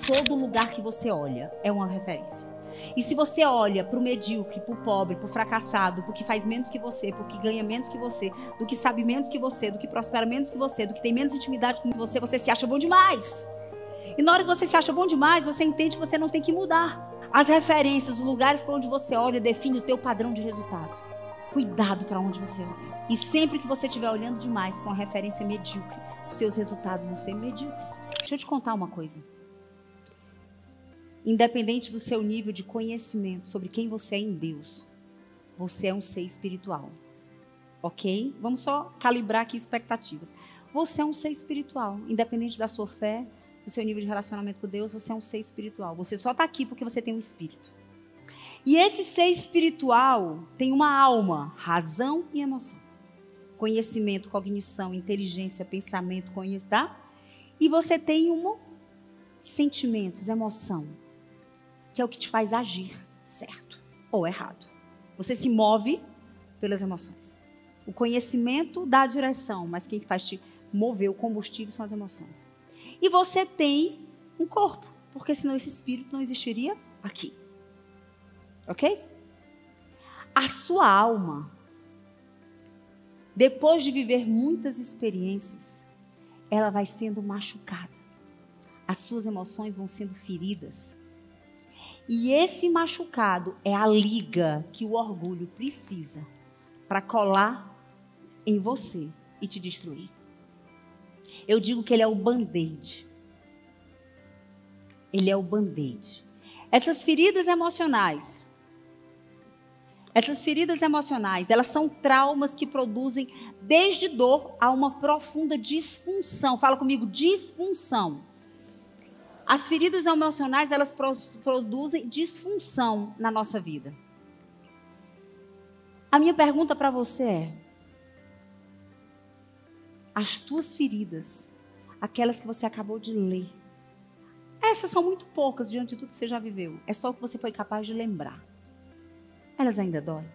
todo lugar que você olha é uma referência. E se você olha para o medíocre, para o pobre, para o fracassado, para o que faz menos que você, para o que ganha menos que você, do que sabe menos que você, do que prospera menos que você, do que tem menos intimidade com você, você se acha bom demais. E na hora que você se acha bom demais, você entende que você não tem que mudar. As referências, os lugares para onde você olha, definem o teu padrão de resultado. Cuidado para onde você olha. E sempre que você estiver olhando demais para uma referência medíocre, os seus resultados vão ser medíocres. Deixa eu te contar uma coisa. Independente do seu nível de conhecimento sobre quem você é em Deus, você é um ser espiritual. Ok? Vamos só calibrar aqui expectativas. Você é um ser espiritual. Independente da sua fé, do seu nível de relacionamento com Deus, você é um ser espiritual. Você só está aqui porque você tem um espírito. E esse ser espiritual tem uma alma, razão e emoção. Conhecimento, cognição, inteligência, pensamento, tá? E você tem sentimentos, emoção, que é o que te faz agir certo ou errado. Você se move pelas emoções. O conhecimento dá a direção, mas quem faz te mover o combustível são as emoções. E você tem um corpo, porque senão esse espírito não existiria aqui. Ok? A sua alma, depois de viver muitas experiências, ela vai sendo machucada. As suas emoções vão sendo feridas. E esse machucado é a liga que o orgulho precisa para colar em você e te destruir. Eu digo que ele é o band-aid. Ele é o band-aid. Essas feridas emocionais, elas são traumas que produzem desde dor a uma profunda disfunção. Fala comigo, disfunção. As feridas emocionais, elas produzem disfunção na nossa vida. A minha pergunta para você é: as tuas feridas, aquelas que você acabou de ler, essas são muito poucas diante de tudo que você já viveu. É só o que você foi capaz de lembrar. Elas ainda doem?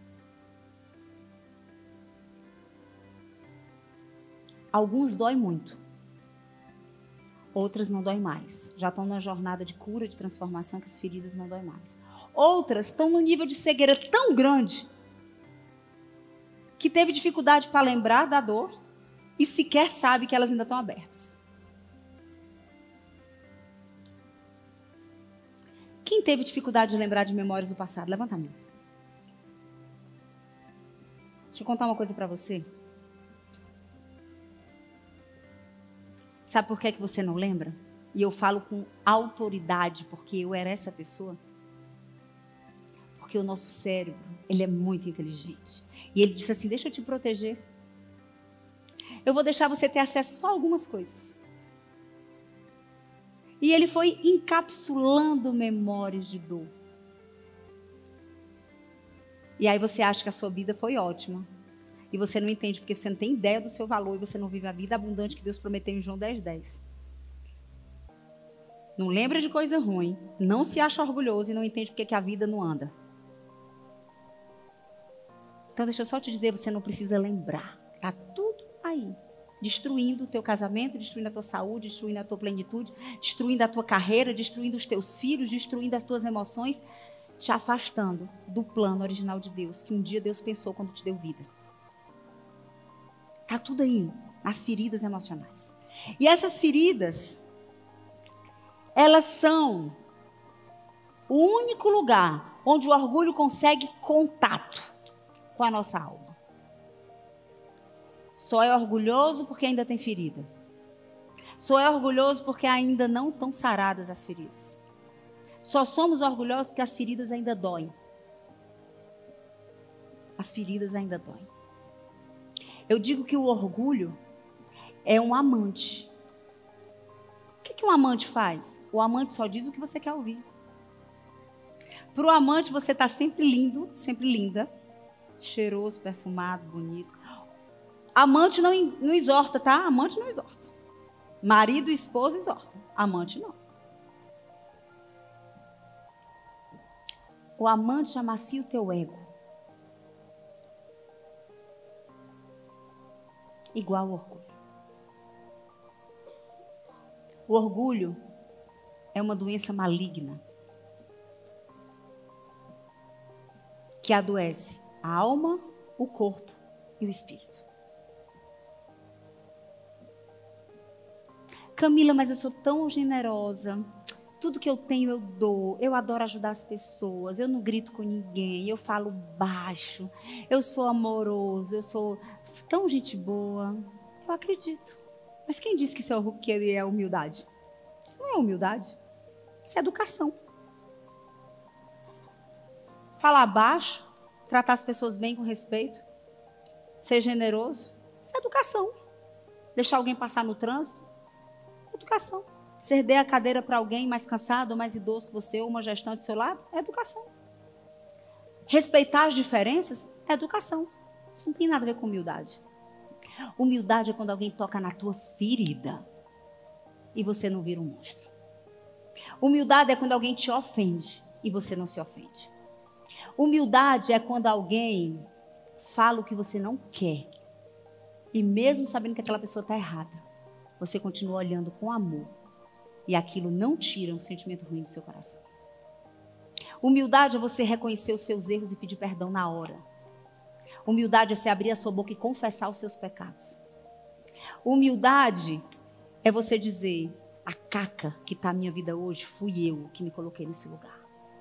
Alguns doem muito. Outras não doem mais. Já estão numa jornada de cura, de transformação, que as feridas não doem mais. Outras estão num nível de cegueira tão grande que teve dificuldade para lembrar da dor e sequer sabe que elas ainda estão abertas. Quem teve dificuldade de lembrar de memórias do passado? Levanta a mão. Deixa eu contar uma coisa para você. Sabe por que você não lembra? E eu falo com autoridade, porque eu era essa pessoa. Porque o nosso cérebro, ele é muito inteligente. E ele disse assim, deixa eu te proteger. Eu vou deixar você ter acesso só a algumas coisas. E ele foi encapsulando memórias de dor. E aí você acha que a sua vida foi ótima. E você não entende porque você não tem ideia do seu valor e você não vive a vida abundante que Deus prometeu em João 10:10. Não lembra de coisa ruim, não se acha orgulhoso e não entende porque que a vida não anda. Então deixa eu só te dizer, você não precisa lembrar. Está tudo aí. Destruindo o teu casamento, destruindo a tua saúde, destruindo a tua plenitude, destruindo a tua carreira, destruindo os teus filhos, destruindo as tuas emoções, te afastando do plano original de Deus, que um dia Deus pensou quando te deu vida. Está tudo aí, as feridas emocionais. E essas feridas, elas são o único lugar onde o orgulho consegue contato com a nossa alma. Só é orgulhoso porque ainda tem ferida. Só é orgulhoso porque ainda não estão saradas as feridas. Só somos orgulhosos porque as feridas ainda doem. As feridas ainda doem. Eu digo que o orgulho é um amante. O que um amante faz? O amante só diz o que você quer ouvir. Para o amante, você está sempre lindo, sempre linda. Cheiroso, perfumado, bonito. Amante não exorta, tá? Amante não exorta. Marido e esposa exorta. Amante não. O amante amacia o teu ego. Igual o orgulho. O orgulho é uma doença maligna que adoece a alma, o corpo e o espírito. Camila, mas eu sou tão generosa. Tudo que eu tenho eu dou. Eu adoro ajudar as pessoas. Eu não grito com ninguém. Eu falo baixo. Eu sou amoroso. Eu sou tão gente boa. Eu acredito. Mas quem disse que isso é humildade? Isso não é humildade. Isso é educação. Falar baixo, tratar as pessoas bem com respeito, ser generoso, isso é educação. Deixar alguém passar no trânsito, educação. Ceder a cadeira para alguém mais cansado ou mais idoso que você, ou uma gestante do seu lado, é educação. Respeitar as diferenças é educação. Isso não tem nada a ver com humildade. Humildade é quando alguém toca na tua ferida e você não vira um monstro. Humildade é quando alguém te ofende e você não se ofende. Humildade é quando alguém fala o que você não quer e mesmo sabendo que aquela pessoa está errada, você continua olhando com amor e aquilo não tira um sentimento ruim do seu coração. Humildade é você reconhecer os seus erros e pedir perdão na hora. Humildade é você abrir a sua boca e confessar os seus pecados. Humildade é você dizer: a caca que está na minha vida hoje, fui eu que me coloquei nesse lugar.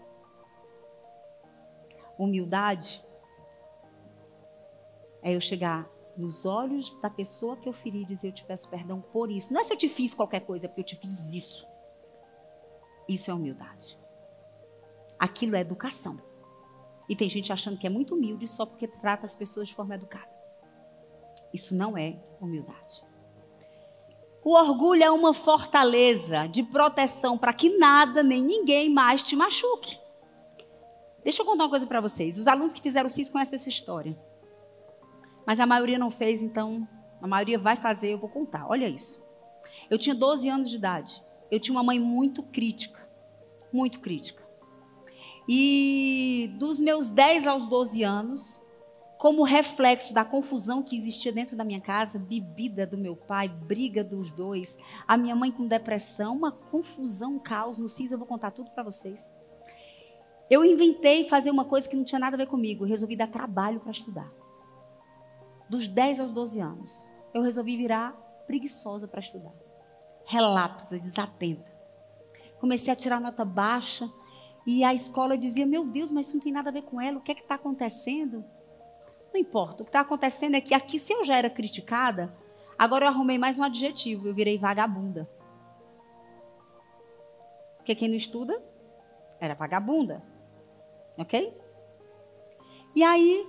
Humildade é eu chegar nos olhos da pessoa que eu feri e dizer: eu te peço perdão por isso. Não é se eu te fiz qualquer coisa, é porque eu te fiz isso. Isso é humildade. Aquilo é educação. E tem gente achando que é muito humilde só porque trata as pessoas de forma educada. Isso não é humildade. O orgulho é uma fortaleza de proteção para que nada nem ninguém mais te machuque. Deixa eu contar uma coisa para vocês. Os alunos que fizeram o CIS conhecem essa história. Mas a maioria não fez, então a maioria vai fazer, eu vou contar. Olha isso. Eu tinha 12 anos de idade. Eu tinha uma mãe muito crítica. Muito crítica. E dos meus 10 aos 12 anos, como reflexo da confusão que existia dentro da minha casa, bebida do meu pai, briga dos dois, a minha mãe com depressão, uma confusão, um caos. No CIS eu vou contar tudo para vocês. Eu inventei fazer uma coisa que não tinha nada a ver comigo. Eu resolvi dar trabalho para estudar. Dos 10 aos 12 anos, eu resolvi virar preguiçosa para estudar. Relapsa, desatenta. Comecei a tirar nota baixa e a escola dizia: meu Deus, mas isso não tem nada a ver com ela, o que é que está acontecendo? Não importa, o que está acontecendo é que aqui, se eu já era criticada, agora eu arrumei mais um adjetivo, eu virei vagabunda. Porque quem não estuda era vagabunda. Ok? E aí,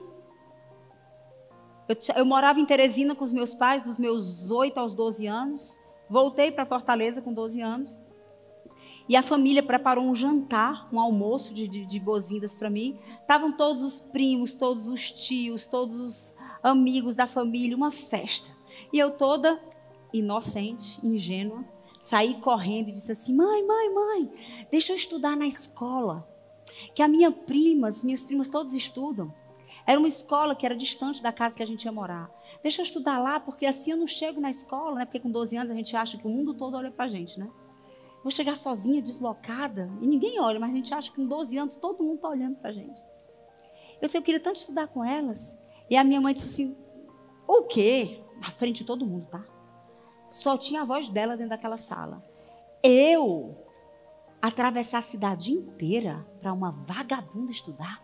eu morava em Teresina com os meus pais, dos meus 8 aos 12 anos. Voltei para Fortaleza com 12 anos. E a família preparou um jantar, um almoço de boas-vindas para mim. Estavam todos os primos, todos os tios, todos os amigos da família, uma festa. E eu toda inocente, ingênua, saí correndo e disse assim: mãe, deixa eu estudar na escola. Que minhas primas todas estudam. Era uma escola que era distante da casa que a gente ia morar. Deixa eu estudar lá, porque assim eu não chego na escola, né? Porque com 12 anos a gente acha que o mundo todo olha pra gente, né? Vou chegar sozinha, deslocada, e ninguém olha, mas a gente acha que com 12 anos todo mundo está olhando pra gente. Eu queria tanto estudar com elas. E a minha mãe disse assim: o quê? Na frente de todo mundo, tá? Só tinha a voz dela dentro daquela sala. Eu atravessar a cidade inteira para uma vagabunda estudar?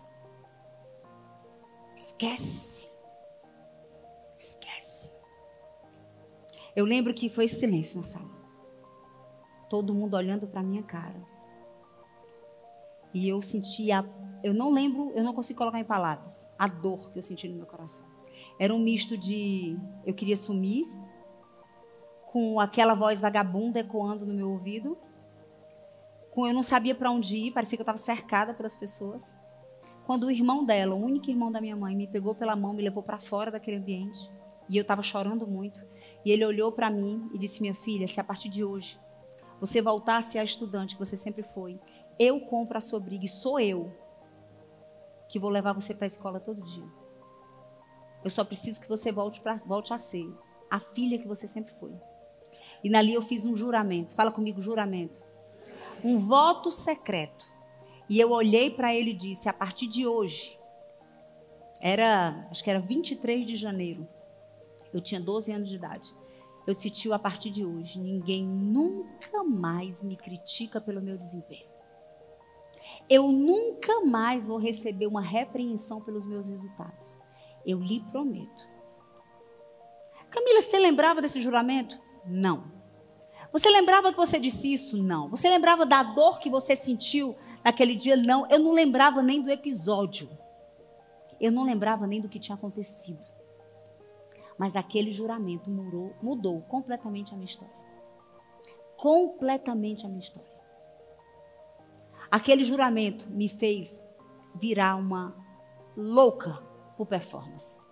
Esquece. Esquece. Eu lembro que foi silêncio na sala. Todo mundo olhando para a minha cara. E eu sentia, eu não lembro, eu não consigo colocar em palavras, a dor que eu senti no meu coração. Era um misto de eu queria sumir, com aquela voz vagabunda ecoando no meu ouvido, com eu não sabia para onde ir, parecia que eu estava cercada pelas pessoas. Quando o irmão dela, o único irmão da minha mãe, me pegou pela mão, me levou para fora daquele ambiente, e eu estava chorando muito, e ele olhou para mim e disse: minha filha, se a partir de hoje você voltar a ser a estudante que você sempre foi, eu compro a sua briga e sou eu que vou levar você para a escola todo dia. Eu só preciso que você volte a ser a filha que você sempre foi. E nali eu fiz um juramento. Fala comigo, juramento. um voto secreto. E eu olhei para ele e disse, a partir de hoje, acho que era 23 de janeiro, eu tinha 12 anos de idade. Eu disse, tio, a partir de hoje, ninguém nunca mais me critica pelo meu desempenho. Eu nunca mais vou receber uma repreensão pelos meus resultados. Eu lhe prometo. Camila, você lembrava desse juramento? Não. Você lembrava que você disse isso? Não. Você lembrava da dor que você sentiu naquele dia? Não. Eu não lembrava nem do episódio. Eu não lembrava nem do que tinha acontecido. Mas aquele juramento mudou completamente a minha história. Completamente a minha história. Aquele juramento me fez virar uma louca por performance.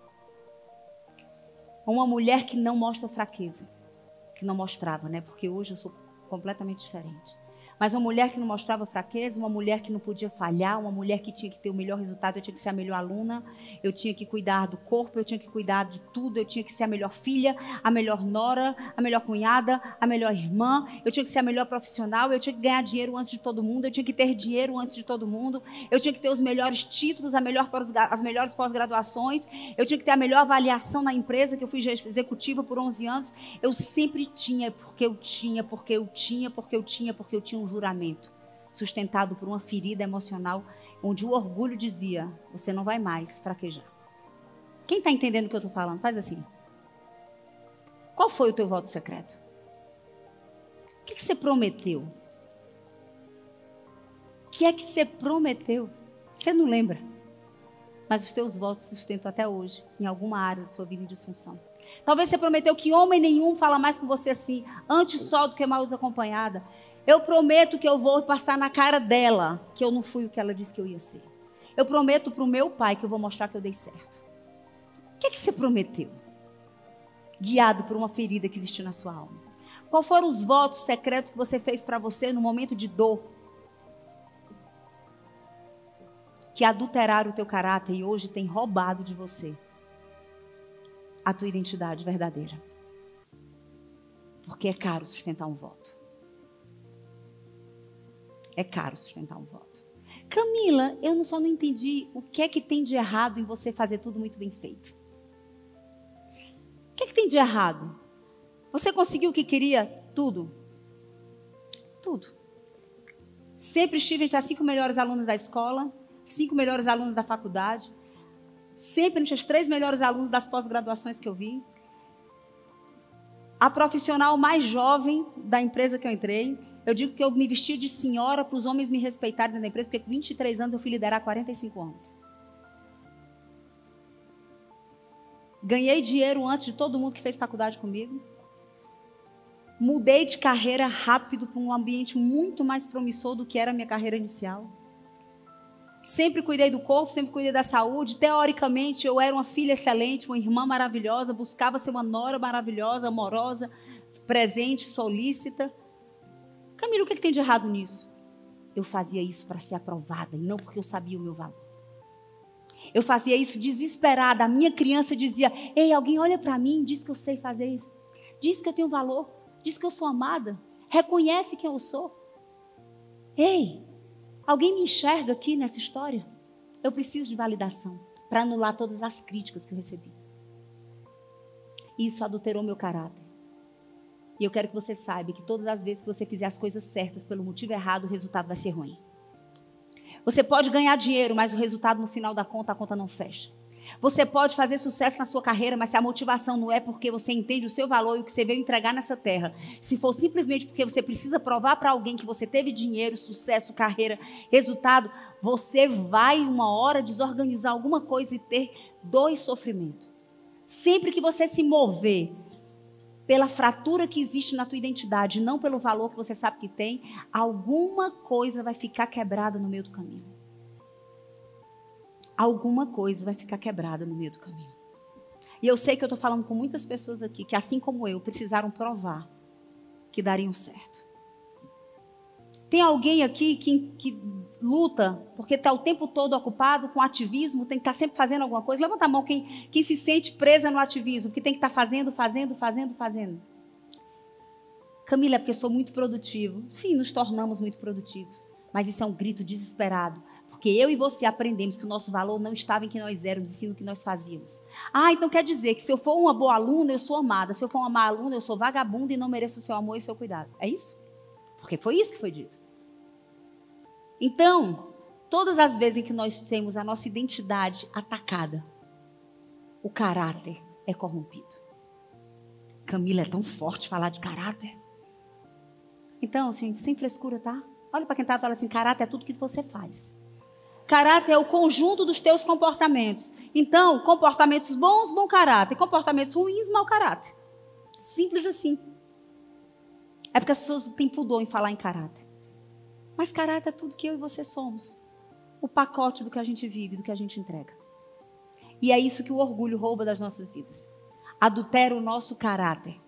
Uma mulher que não mostra fraqueza. Que não mostrava, né? Porque hoje eu sou completamente diferente. Mas uma mulher que não mostrava fraqueza, uma mulher que não podia falhar, uma mulher que tinha que ter o melhor resultado, eu tinha que ser a melhor aluna, eu tinha que cuidar do corpo, eu tinha que cuidar de tudo, eu tinha que ser a melhor filha, a melhor nora, a melhor cunhada, a melhor irmã, eu tinha que ser a melhor profissional, eu tinha que ganhar dinheiro antes de todo mundo, eu tinha que ter dinheiro antes de todo mundo, eu tinha que ter os melhores títulos, as melhores pós-graduações, eu tinha que ter a melhor avaliação na empresa, que eu fui executiva por 11 anos, eu sempre tinha, porque eu tinha um juramento sustentado por uma ferida emocional onde o orgulho dizia, você não vai mais fraquejar. Quem está entendendo o que eu estou falando? Faz assim. Qual foi o teu voto secreto? O que você prometeu? O que é que você prometeu? Você não lembra. Mas os teus votos se sustentam até hoje em alguma área da sua vida em disfunção. Talvez você prometeu que homem nenhum fala mais com você assim, antes só do que mal desacompanhada. Eu prometo que eu vou passar na cara dela que eu não fui o que ela disse que eu ia ser. Eu prometo para o meu pai que eu vou mostrar que eu dei certo. O que é que você prometeu? Guiado por uma ferida que existe na sua alma. Qual foram os votos secretos que você fez para você no momento de dor? Que adulteraram o teu caráter e hoje tem roubado de você a tua identidade verdadeira. Porque é caro sustentar um voto. É caro sustentar um voto. Camila, eu só não entendi o que é que tem de errado em você fazer tudo muito bem feito. O que é que tem de errado? Você conseguiu o que queria? Tudo. Tudo. Sempre estive entre as 5 melhores alunas da escola, 5 melhores alunos da faculdade. Sempre entre as 3 melhores alunos das pós-graduações que eu vi. A profissional mais jovem da empresa que eu entrei. Eu digo que eu me vestia de senhora para os homens me respeitarem dentro da empresa, porque com 23 anos eu fui liderar 45 homens. Ganhei dinheiro antes de todo mundo que fez faculdade comigo. Mudei de carreira rápido para um ambiente muito mais promissor do que era a minha carreira inicial. Sempre cuidei do corpo, sempre cuidei da saúde. Teoricamente, eu era uma filha excelente, uma irmã maravilhosa, buscava ser uma nora maravilhosa, amorosa, presente, solícita. Camila, o que tem de errado nisso? Eu fazia isso para ser aprovada e não porque eu sabia o meu valor. Eu fazia isso desesperada. A minha criança dizia, ei, alguém olha para mim, diz que eu sei fazer. Diz que eu tenho valor. Diz que eu sou amada. Reconhece quem eu sou. Ei, alguém me enxerga aqui nessa história? Eu preciso de validação para anular todas as críticas que eu recebi. Isso adulterou meu caráter. E eu quero que você saiba que todas as vezes que você fizer as coisas certas pelo motivo errado, o resultado vai ser ruim. Você pode ganhar dinheiro, mas o resultado no final da conta, a conta não fecha. Você pode fazer sucesso na sua carreira, mas se a motivação não é porque você entende o seu valor e o que você veio entregar nessa terra, se for simplesmente porque você precisa provar para alguém que você teve dinheiro, sucesso, carreira, resultado, você vai uma hora desorganizar alguma coisa e ter dor e sofrimento. Sempre que você se mover pela fratura que existe na tua identidade, não pelo valor que você sabe que tem, alguma coisa vai ficar quebrada no meio do caminho. Alguma coisa vai ficar quebrada no meio do caminho. E eu sei que eu estou falando com muitas pessoas aqui que, assim como eu, precisaram provar que dariam certo. Tem alguém aqui que luta porque está o tempo todo ocupado com ativismo, tem que estar sempre fazendo alguma coisa? Levanta a mão quem se sente presa no ativismo, que tem que estar fazendo. Camila, é porque sou muito produtivo. Sim, nos tornamos muito produtivos. Mas isso é um grito desesperado. Porque eu e você aprendemos que o nosso valor não estava em quem nós éramos, e sim no que nós fazíamos. Então quer dizer que se eu for uma boa aluna, eu sou amada. Se eu for uma má aluna, eu sou vagabunda e não mereço o seu amor e o seu cuidado. É isso? Porque foi isso que foi dito. Então, todas as vezes em que nós temos a nossa identidade atacada, o caráter é corrompido. Camila, é tão forte falar de caráter. Então, gente, sem frescura, tá? Olha para quem está e fala assim, caráter é tudo que você faz. Caráter é o conjunto dos teus comportamentos. Então, comportamentos bons, bom caráter. Comportamentos ruins, mau caráter. Simples assim. É porque as pessoas têm pudor em falar em caráter. Mas caráter é tudo que eu e você somos. O pacote do que a gente vive, do que a gente entrega. E é isso que o orgulho rouba das nossas vidas. Adultera o nosso caráter.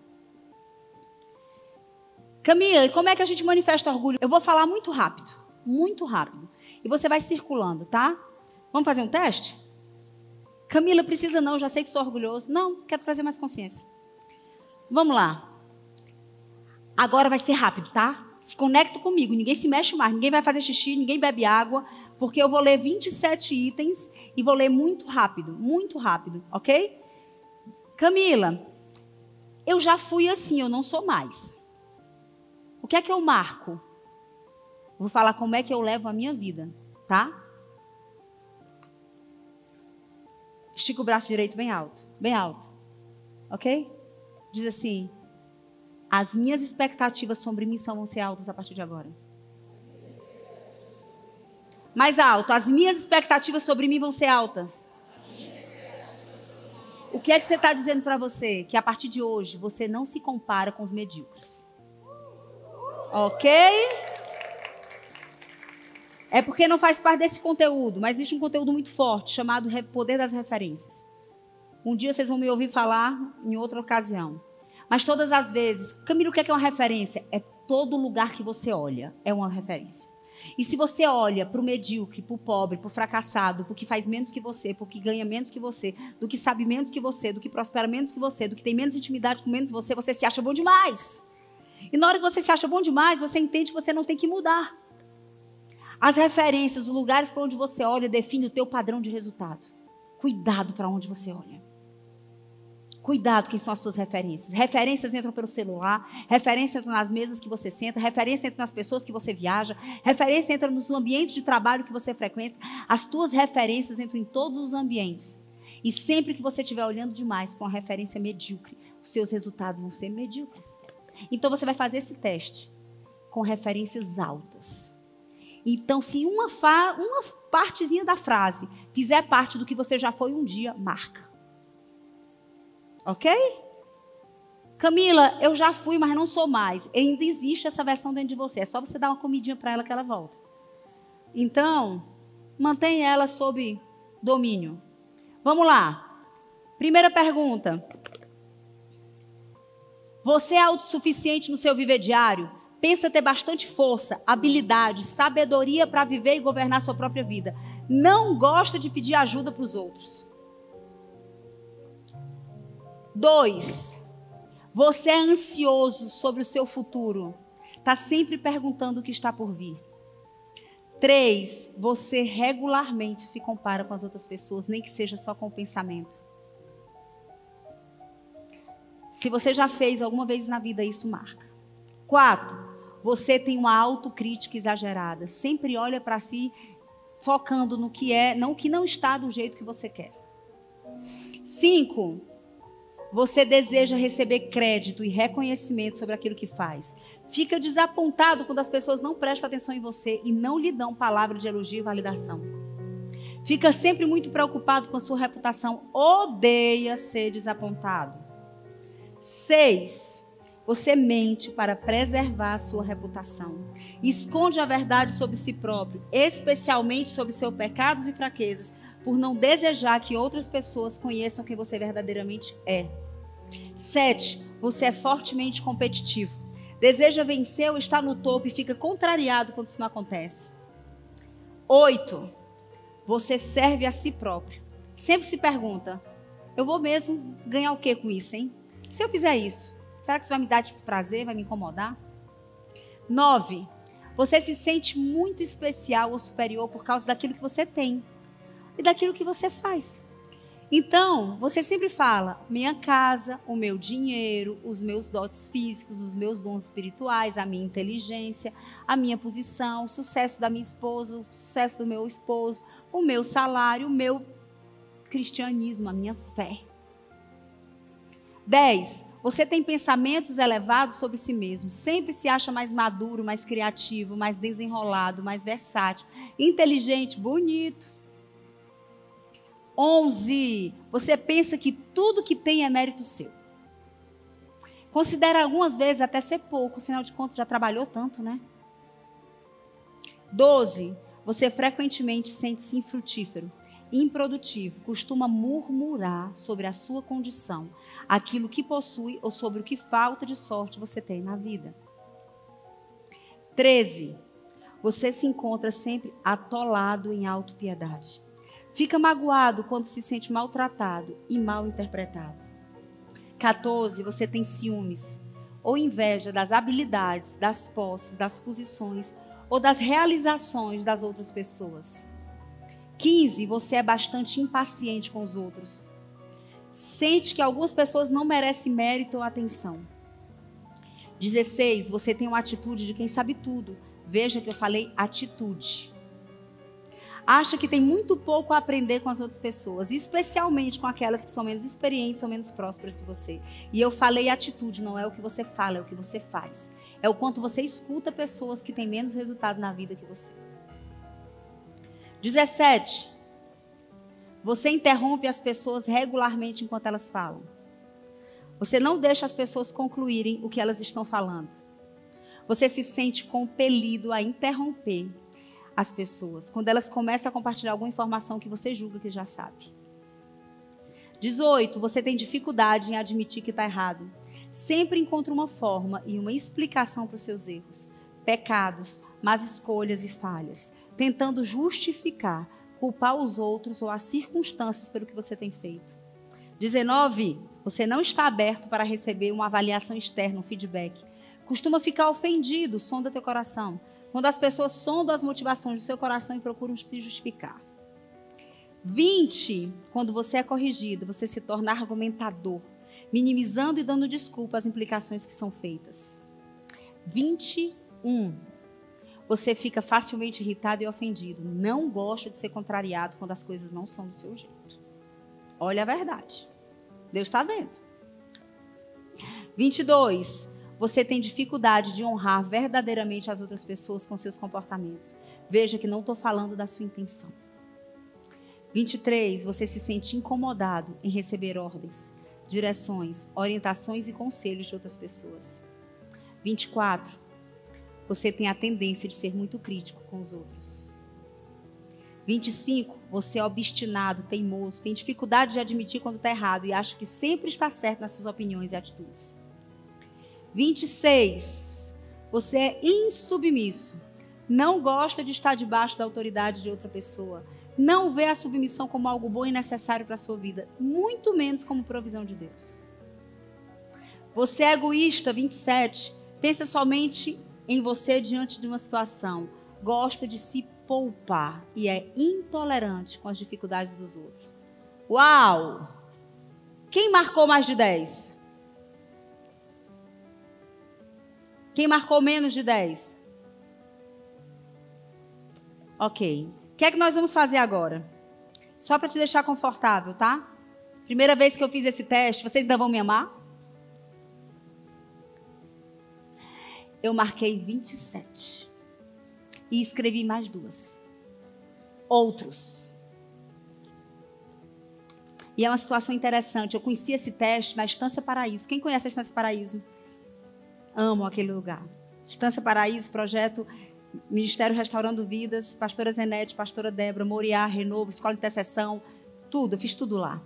Camila, como é que a gente manifesta orgulho? Eu vou falar muito rápido. Muito rápido. E você vai circulando, tá? Vamos fazer um teste? Camila, precisa não, já sei que sou orgulhoso. Não, quero trazer mais consciência. Vamos lá. Agora vai ser rápido, tá? Se conecta comigo, ninguém se mexe mais, ninguém vai fazer xixi, ninguém bebe água, porque eu vou ler 27 itens e vou ler muito rápido, ok? Camila, eu já fui assim, eu não sou mais. O que é que eu marco? Vou falar como é que eu levo a minha vida, tá? Estica o braço direito bem alto, ok? Diz assim, as minhas expectativas sobre mim vão ser altas a partir de agora. Mais alto, as minhas expectativas sobre mim vão ser altas. O que é que você está dizendo para você? Que a partir de hoje você não se compara com os medíocres. Ok? É porque não faz parte desse conteúdo, mas existe um conteúdo muito forte chamado Poder das Referências. Um dia vocês vão me ouvir falar em outra ocasião. Mas todas as vezes, Camila, o que é uma referência? É todo lugar que você olha, é uma referência. E se você olha para o medíocre, para o pobre, para o fracassado, para o que faz menos que você, para o que ganha menos que você, do que sabe menos que você, do que prospera menos que você, do que tem menos intimidade com menos você, você se acha bom demais. E na hora que você se acha bom demais, você entende que você não tem que mudar. As referências, os lugares para onde você olha, definem o teu padrão de resultado. Cuidado para onde você olha. Cuidado quem são as suas referências. Referências entram pelo celular, referências entram nas mesas que você senta, referência entra nas pessoas que você viaja, referência entra nos ambientes de trabalho que você frequenta. As tuas referências entram em todos os ambientes. E sempre que você estiver olhando demais para uma referência medíocre, os seus resultados vão ser medíocres. Então você vai fazer esse teste com referências altas. Então, se uma partezinha da frase fizer parte do que você já foi um dia, marca. Ok? Camila, eu já fui, mas não sou mais. Ainda existe essa versão dentro de você. É só você dar uma comidinha para ela que ela volta. Então, mantenha ela sob domínio. Vamos lá. Primeira pergunta. Você é autossuficiente no seu viver diário? Pensa ter bastante força, habilidade, sabedoria para viver e governar sua própria vida. Não gosta de pedir ajuda para os outros. 2. Você é ansioso sobre o seu futuro. Está sempre perguntando o que está por vir. 3. Você regularmente se compara com as outras pessoas, nem que seja só com o pensamento. Se você já fez alguma vez na vida isso, marca. 4. Você tem uma autocrítica exagerada. Sempre olha para si, focando no que é, não que não está do jeito que você quer. 5. Você deseja receber crédito e reconhecimento sobre aquilo que faz. Fica desapontado quando as pessoas não prestam atenção em você e não lhe dão palavra de elogio e validação. Fica sempre muito preocupado com a sua reputação. Odeia ser desapontado. 6. Você mente para preservar a sua reputação. Esconde a verdade sobre si próprio, especialmente sobre seus pecados e fraquezas, por não desejar que outras pessoas conheçam quem você verdadeiramente é. 7. Você é fortemente competitivo. Deseja vencer ou estar no topo e fica contrariado quando isso não acontece. 8. Você serve a si próprio. Sempre se pergunta, eu vou mesmo ganhar o que com isso, hein? Se eu fizer isso, Será que isso vai me dar desprazer, vai me incomodar? 9. Você se sente muito especial ou superior por causa daquilo que você tem e daquilo que você faz. Então, você sempre fala, minha casa, o meu dinheiro, os meus dotes físicos, os meus dons espirituais, a minha inteligência, a minha posição, o sucesso da minha esposa, o sucesso do meu esposo, o meu salário, o meu cristianismo, a minha fé. 10. Você tem pensamentos elevados sobre si mesmo. Sempre se acha mais maduro, mais criativo, mais desenrolado, mais versátil, inteligente, bonito. 11. Você pensa que tudo que tem é mérito seu. Considera algumas vezes até ser pouco, afinal de contas já trabalhou tanto, né? 12. Você frequentemente sente-se infrutífero, improdutivo, costuma murmurar sobre a sua condição, aquilo que possui ou sobre o que falta de sorte você tem na vida. 13. Você se encontra sempre atolado em autopiedade. Fica magoado quando se sente maltratado e mal interpretado. 14. Você tem ciúmes ou inveja das habilidades, das posses, das posições ou das realizações das outras pessoas. 15. Você é bastante impaciente com os outros. Sente que algumas pessoas não merecem mérito ou atenção. 16. Você tem uma atitude de quem sabe tudo. Veja que eu falei atitude. Acha que tem muito pouco a aprender com as outras pessoas, especialmente com aquelas que são menos experientes ou menos prósperas que você. E eu falei atitude, não é o que você fala, é o que você faz. É o quanto você escuta pessoas que têm menos resultado na vida que você. 17. Você interrompe as pessoas regularmente enquanto elas falam. Você não deixa as pessoas concluírem o que elas estão falando. Você se sente compelido a interromper as pessoas quando elas começam a compartilhar alguma informação que você julga que já sabe. 18. Você tem dificuldade em admitir que está errado. Sempre encontra uma forma e uma explicação para os seus erros, pecados, más escolhas e falhas, tentando justificar, culpar os outros ou as circunstâncias pelo que você tem feito. 19. Você não está aberto para receber uma avaliação externa, um feedback. Costuma ficar ofendido, sonda teu coração. Quando as pessoas sondam as motivações do seu coração e procuram se justificar. 20. Quando você é corrigido, você se torna argumentador, minimizando e dando desculpa às implicações que são feitas. 21. Você fica facilmente irritado e ofendido. Não gosta de ser contrariado quando as coisas não são do seu jeito. Olha a verdade. Deus está vendo. 22. Você tem dificuldade de honrar verdadeiramente as outras pessoas com seus comportamentos. Veja que não estou falando da sua intenção. 23. Você se sente incomodado em receber ordens, direções, orientações e conselhos de outras pessoas. 24. Você tem a tendência de ser muito crítico com os outros. 25. Você é obstinado, teimoso, tem dificuldade de admitir quando está errado e acha que sempre está certo nas suas opiniões e atitudes. 26. Você é insubmisso. Não gosta de estar debaixo da autoridade de outra pessoa. Não vê a submissão como algo bom e necessário para a sua vida. Muito menos como provisão de Deus. Você é egoísta. 27. Pensa somente em você diante de uma situação. Gosta de se poupar e é intolerante com as dificuldades dos outros. Uau! Quem marcou mais de 10? Quem marcou menos de 10? Ok. O que é que nós vamos fazer agora? Só para te deixar confortável, tá? Primeira vez que eu fiz esse teste, vocês ainda vão me amar? Eu marquei 27. E escrevi mais 2. Outros. E é uma situação interessante. Eu conheci esse teste na Estância Paraíso. Quem conhece a Estância Paraíso? Amo aquele lugar. Estância Paraíso, projeto Ministério Restaurando Vidas, pastora Zenete, pastora Débora, Moriá, Renovo, Escola de Intercessão, tudo, eu fiz tudo lá.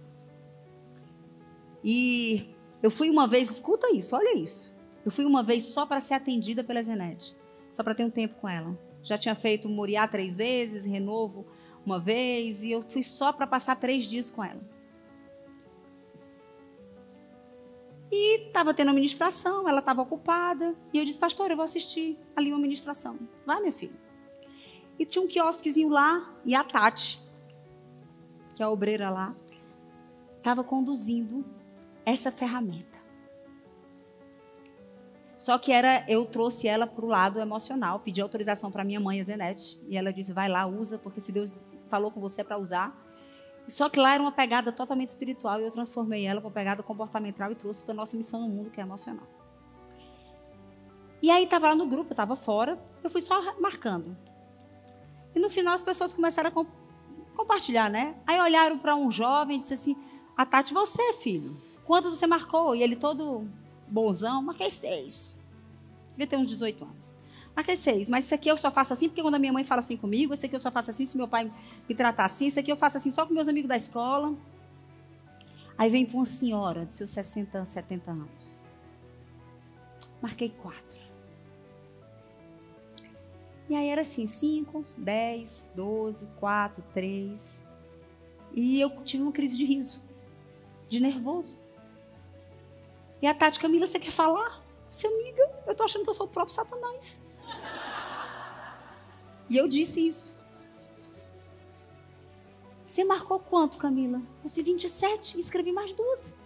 E eu fui uma vez, escuta isso, olha isso. Eu fui uma vez só para ser atendida pela Zenete, só para ter um tempo com ela. Já tinha feito Moriá 3 vezes, Renovo uma vez, e eu fui só para passar 3 dias com ela. E estava tendo uma ministração, ela estava ocupada. E eu disse, pastor, eu vou assistir ali uma ministração. Vai, minha filha. E tinha um quiosquezinho lá, e a Tati, que é a obreira lá, estava conduzindo essa ferramenta. Só que eu trouxe ela para o lado emocional, pedi autorização para minha mãe, a Zenete, e ela disse, vai lá, usa, porque se Deus falou com você é para usar. Só que lá era uma pegada totalmente espiritual, e eu transformei ela para uma pegada comportamental e trouxe para a nossa missão no mundo, que é emocional. E aí estava lá no grupo, eu estava fora, eu fui só marcando. E no final as pessoas começaram a compartilhar, né? Aí olharam para um jovem e disse assim, a Tati, você, filho, quantos você marcou? E ele todo bonzão, marquei 6. Devia ter uns 18 anos. Marquei 6, mas isso aqui eu só faço assim, porque quando a minha mãe fala assim comigo, isso aqui eu só faço assim se meu pai me tratar assim, isso aqui eu faço assim só com meus amigos da escola. Aí vem para uma senhora de seus 60, 70 anos. Marquei 4. E aí era assim, 5, 10, 12, 4, 3. E eu tive uma crise de riso, de nervoso. E a Tati, Camila, você quer falar? Você, amiga, eu tô achando que eu sou o próprio Satanás. E eu disse isso. Você marcou quanto, Camila? Eu disse 27, escrevi mais 2.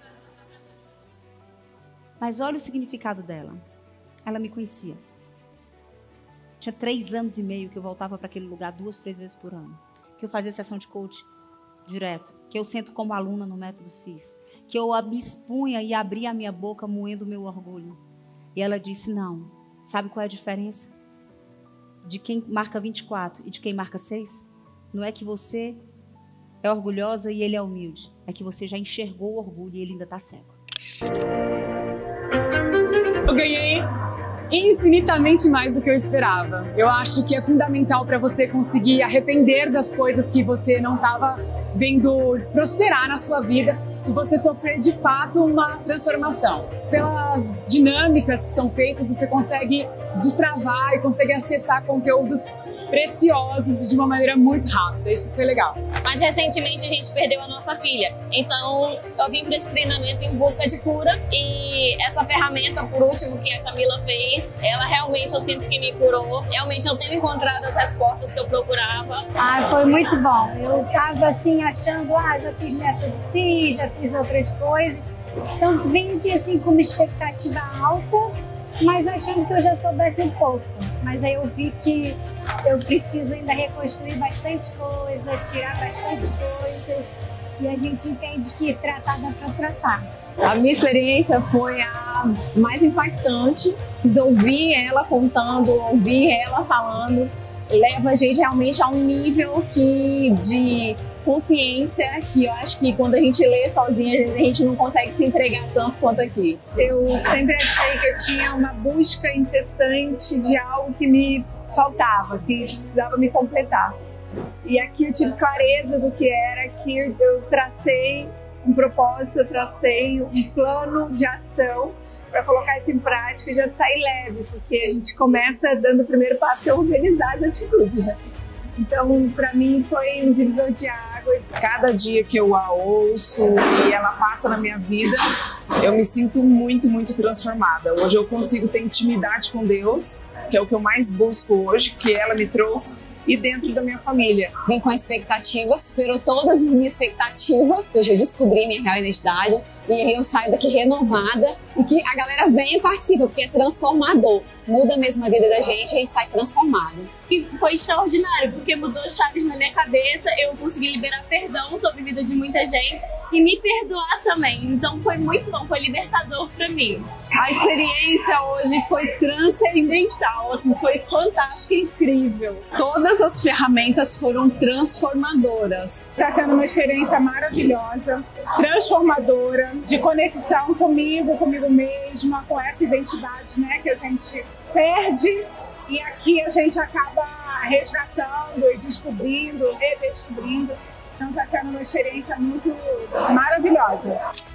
Mas olha o significado dela. Ela me conhecia. Tinha 3 anos e meio que eu voltava para aquele lugar 2, 3 vezes por ano. Que eu fazia sessão de coach direto. Que eu sento como aluna no método CIS. Que eu me expunha e abria a minha boca moendo o meu orgulho. E ela disse, não. Sabe qual é a diferença? De quem marca 24 e de quem marca 6? Não é que você é orgulhosa e ele é humilde. É que você já enxergou o orgulho e ele ainda está cego. Eu ganhei infinitamente mais do que eu esperava. Eu acho que é fundamental para você conseguir arrepender das coisas que você não estava vendo prosperar na sua vida e você sofrer de fato uma transformação. Pelas dinâmicas que são feitas, você consegue destravar e consegue acessar conteúdos preciosos de uma maneira muito rápida. Isso foi legal. Mas recentemente a gente perdeu a nossa filha. Então eu vim para esse treinamento em busca de cura. E essa ferramenta, por último, que a Camila fez, ela realmente eu sinto que me curou. Realmente eu tenho encontrado as respostas que eu procurava. Foi muito bom. Eu tava assim achando, já fiz método CIS, já fiz outras coisas. Então vim aqui assim com uma expectativa alta, mas achando que eu já soubesse um pouco. Mas aí eu vi que eu preciso ainda reconstruir bastante coisa, tirar bastante coisas. E a gente entende que tratar dá para tratar. A minha experiência foi a mais impactante. Ouvir ela contando, ouvir ela falando, leva a gente realmente a um nível de consciência que eu acho que quando a gente lê sozinha, a gente não consegue se entregar tanto quanto aqui. Eu sempre achei que eu tinha uma busca incessante de algo que me faltava, que precisava me completar. E aqui eu tive clareza do que era, que eu tracei um propósito, eu tracei um plano de ação para colocar isso em prática e já sair leve, porque a gente começa dando o primeiro passo, que é organizar as atitudes, né? Então, para mim, foi um divisor de águas. Cada dia que eu a ouço e ela passa na minha vida, eu me sinto muito, muito transformada. Hoje eu consigo ter intimidade com Deus, que é o que eu mais busco hoje, que ela me trouxe, e dentro da minha família. Vim com a expectativa, superou todas as minhas expectativas. Hoje eu descobri minha real identidade e aí eu saio daqui renovada e que a galera vem e participa, porque é transformador. Muda mesmo a vida da gente e a gente sai transformado. E foi extraordinário, porque mudou chaves na minha cabeça, eu consegui liberar perdão sobre a vida de muita gente e me perdoar também. Então foi muito bom, foi libertador para mim. A experiência hoje foi transcendental, assim, foi fantástica e incrível. Todas as ferramentas foram transformadoras. Está sendo uma experiência maravilhosa, transformadora, de conexão comigo mesma, com essa identidade, né, que a gente perde e aqui a gente acaba resgatando e descobrindo, redescobrindo. Então está sendo uma experiência muito maravilhosa.